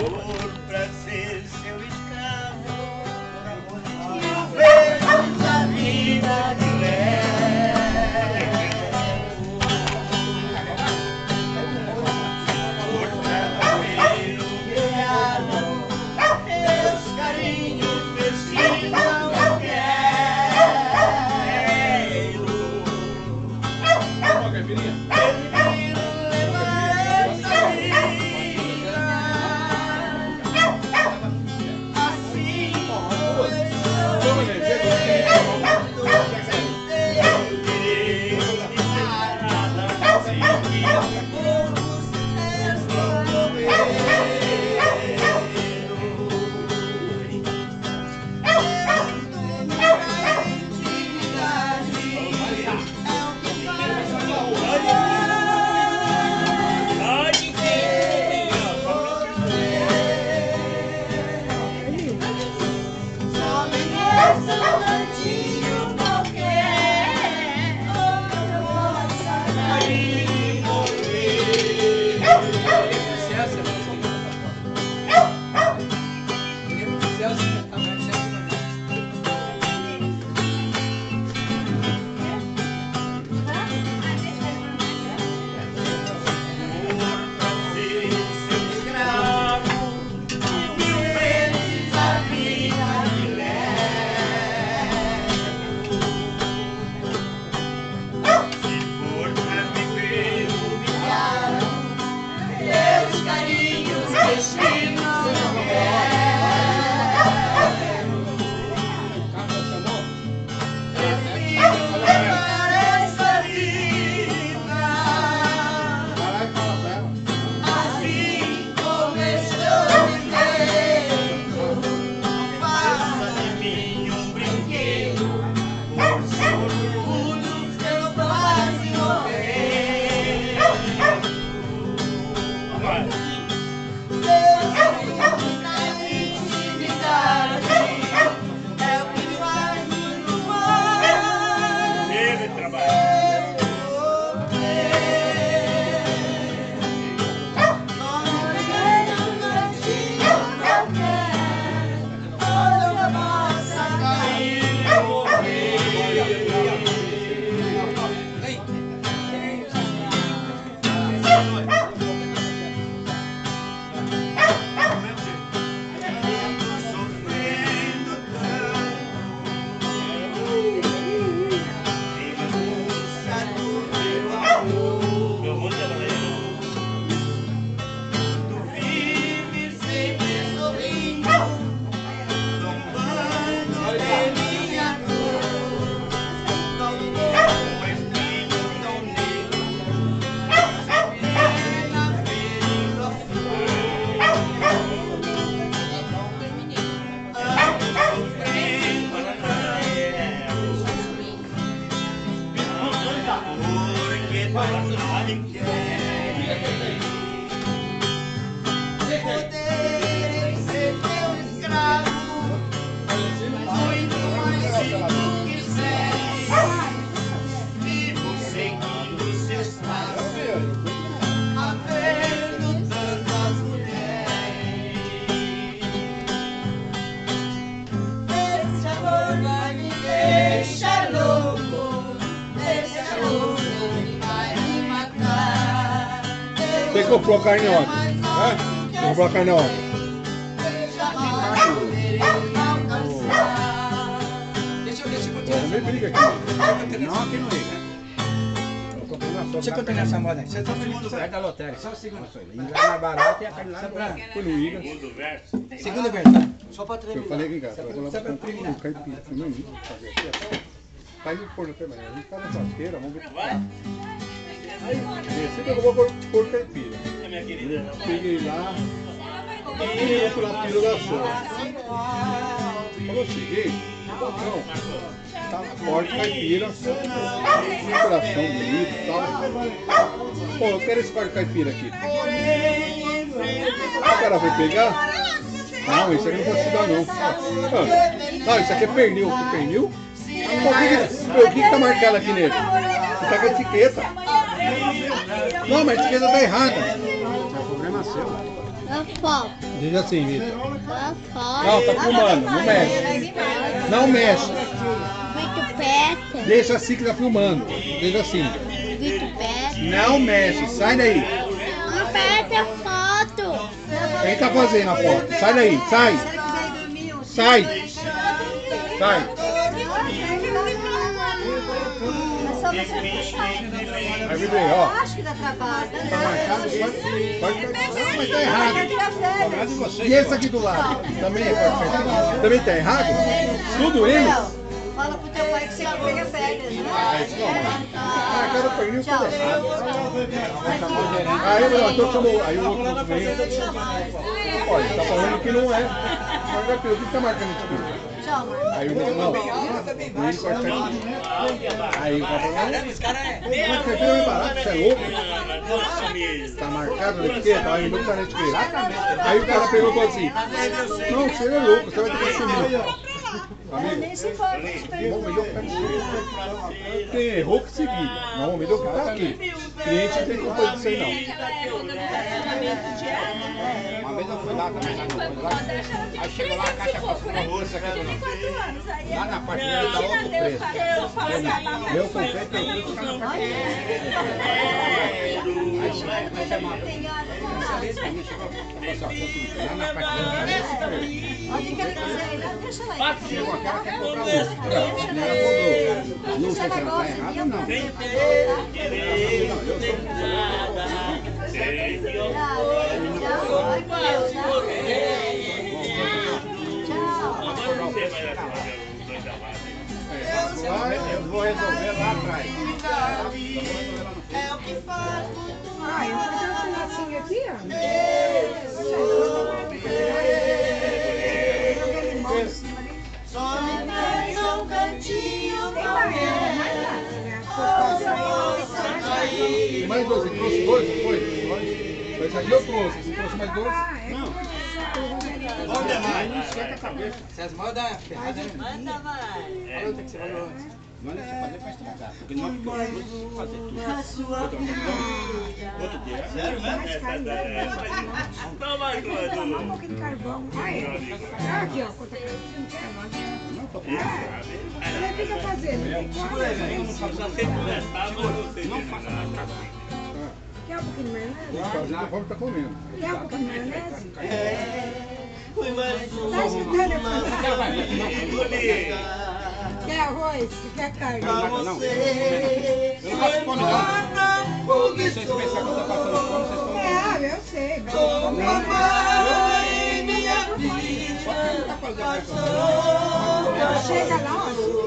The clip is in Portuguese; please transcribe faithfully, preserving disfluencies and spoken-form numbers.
for pra ser seu escravo, mil vezes a vida de Tem que comprar carne ontem, né? Tem que comprar carne ontem. Deixa eu deixa eu continuar. Não me briga aqui. Não, aqui não liga. Deixa eu continuar essa moda aí. Você tá no segundo verso da lotérica. Só o segundo. Liga é mais barato e a carne lá Só não pra... Foi no Iga. segundo verso. Segundo verso, tá? Só pra Eu terminar. falei aqui, cara, Só eu pra- vou só lá pra comprar terminar. um caipira. Não, não, fazer aqui, ó. Tá indo pôr também. A gente tá na churrasqueira, vamos ver. Vai, Aí, decida que eu vou pôr, pôr caipira. minha querida. Peguei lá, e outro lá, piro da sopa. Quando eu cheguei, o patrão tá forte, caipira, coração bonito e tal. Pô, eu quero esse par de caipira aqui. O cara foi pegar? Não, esse aqui não pode se dar não. Ah, não, isso aqui é pernil. Que pernil? Pô, o que, que, o que que tá marcado aqui nele? Você tá com a etiqueta. Não, mas a etiqueta tá errada. é problema seu. Eu foto. Diz assim, Vitor. Eu foto. Não, tá filmando, não mexe. Não mexe. Vitor Pet. Deixa assim que tá filmando. Deixa assim. Vitor Pet. Não mexe, sai daí. Não perde a foto. Quem tá fazendo a foto? Sai daí, sai. Sai. Sai. Aí, Vitor, ó. Acho que dá trabalho. Tá marcado, pode, pode, não, mas tá errado. E esse aqui do lado? Também pode ser. Também tá errado? Tudo ele? Fala pro teu pai que você pega férias, né? Ah, cara, eu perdi o tudo errado. Aí, ó, então chamou. Aí o outro vem. Olha, tá falando que não é. Mas é pelo que tá marcando isso aqui. Aí o outro não. Ele pode ficar aqui. Aí o cara falou, mas isso aqui não é barato, você é louco? Tá marcado na etiqueta? Aí o outro tá na etiqueta. Aí o cara pegou e falou assim, não, você é louco, você vai ter que assumir. Amigo, vamos ver o que tá aqui. Quem errou que seguir. Não, vamos ver o que tá aqui. Cliente não tem culpa disso aí não. Uma vez eu fui lá também, lá no lá. Aí chegou lá, a caixa passou uma bolsa aqui do lado. Lá na parte dela tá outro preço. Meu confeito, eu fui ficar na parte dela. Aí chegou, aí chamou. Dessa vez que a gente chegou, falou assim, ó, lá na parte dela tá esse preço. Onde que ele quiser ir, deixa lá. Chegou aquela que quer comprar outra. Ela rodou. Não sei se ela tá errada ou não. Não, eu sou eu vou resolver lá atrás. É o que faz Ah, eu vou fazer um pedacinho aqui, ó. só mais um cantinho pra Tem mais dois, você trouxe dois, não foi? Dois aqui eu trouxe, você trouxe mais dois? Não. Onde mais? Não esquenta a cabeça. Essas modas é ferrada, né? Manda, vai. Olha o que você falou antes. Não é você fazer pra estragar. Porque não é porque eu vou fazer tudo. Na sua vida. Outro dia. Sério mesmo? Não, mas Um pouquinho de carvão. Aí, aqui, ó. Quanto carvão de carvão. Não, tô com Como é que fica fazendo? só você conversar, mas você Não faça mais carvão. Quer um pouquinho de maionese? Conforme tá comendo. Quer um pouquinho de maionese? fui mais um. Tá escutando? Bonita. Quer arroz? Quer carne? Pra você. Eu não faço fome, não. Vocês pensam que eu tô passando fome, vocês estão... É, eu sei. Mas... Em minha vida. Chega lá, ó.